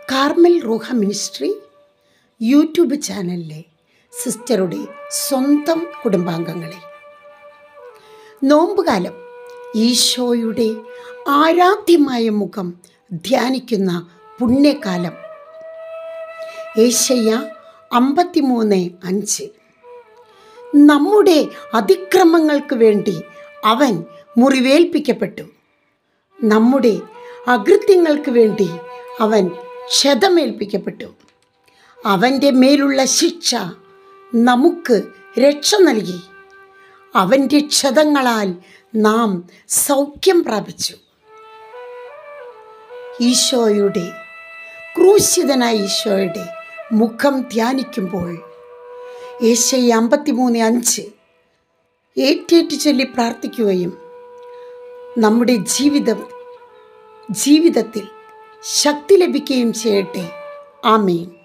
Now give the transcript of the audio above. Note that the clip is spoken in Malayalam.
കാർമൽ റൂഹ മിനിസ്ട്രി യൂട്യൂബ് ചാനലിലെ സിസ്റ്ററുടെ സ്വന്തം കുടുംബാംഗങ്ങളെ, നോമ്പുകാലം ഈശോയുടെ ആരാധ്യമായ മുഖം ധ്യാനിക്കുന്ന പുണ്യകാലം. യെശയ്യാ 53:5. നമ്മുടെ അതിക്രമങ്ങൾക്ക് വേണ്ടി അവൻ മുറിവേൽപ്പിക്കപ്പെട്ടു, നമ്മുടെ അകൃത്യങ്ങൾക്ക് വേണ്ടി അവൻ ക്ഷതമേൽപ്പിക്കപ്പെട്ടു. അവൻ്റെ മേലുള്ള ശിക്ഷ നമുക്ക് രക്ഷ നൽകി. അവൻ്റെ ക്ഷതങ്ങളാൽ നാം സൗഖ്യം പ്രാപിച്ചു. ക്രൂശിതനായ ഈശോയുടെ മുഖം ധ്യാനിക്കുമ്പോൾ യെശയ്യാ 53:5 ഏറ്റേറ്റ് ചൊല്ലി പ്രാർത്ഥിക്കുകയും നമ്മുടെ ജീവിതത്തിൽ ശക്തി ലഭിക്കുകയും ചെയ്യട്ടെ. ആമേൻ.